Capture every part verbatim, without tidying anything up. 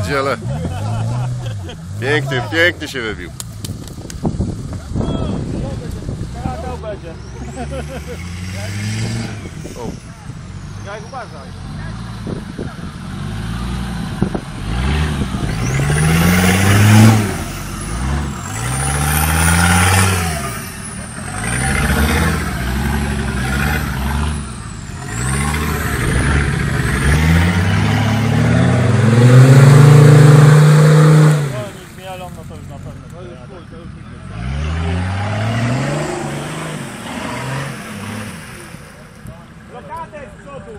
pierdzielę. Piękny, piękny się wybił. O. Jak uważaj. Blokadę z przodu!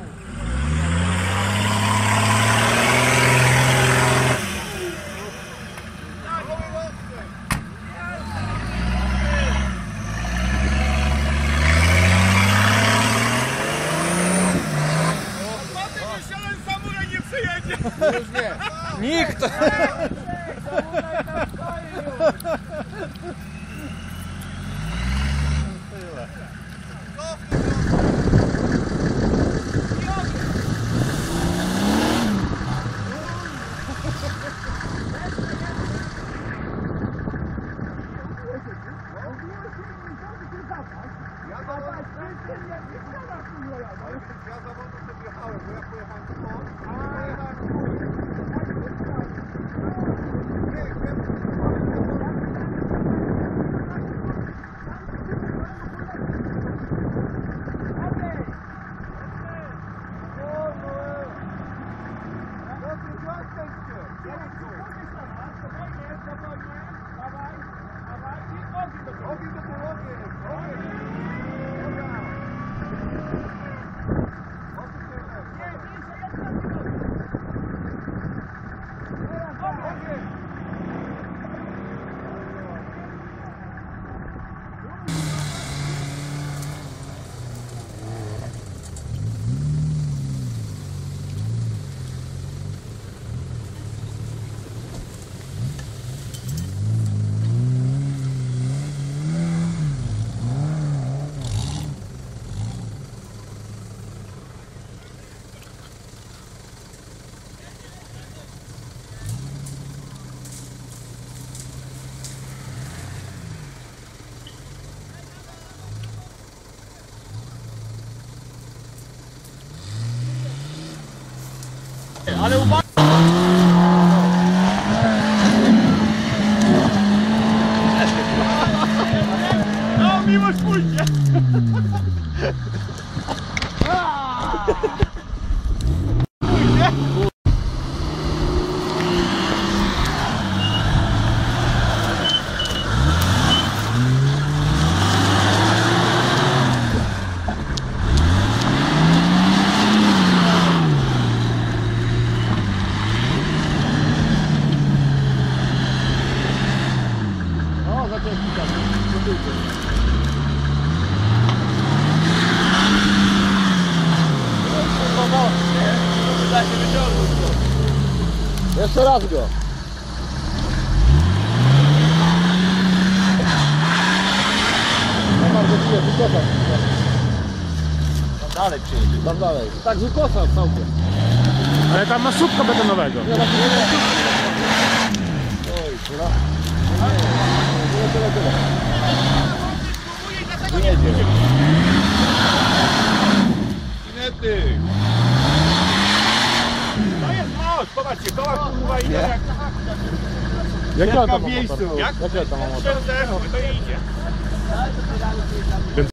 Samuraj nie przyjedzie! Już nie. Nikt! Ja zawodu sobie jechałem, bo ja pojechałem w port, a pojechałem w ogień do tyłu, ogień! Ale uwaga! No, miłość pójdzie! Jeszcze raz go. No bardzo chwilę, wykosam. Tam dalej przyjedzie. Tam dalej. Tak, wykosam całkiem. Ale tam ma słupka betonowego. Nie, tak nie, nie. Oj, tyle. Nie, tyle, tyle. Jedzie. Kinety! To jest moc, zobaczcie, koła kurwa idzie jak... Jakie Jak tam w miejscu. Jak? Jakie tam ma motor? cztery zero, to idzie.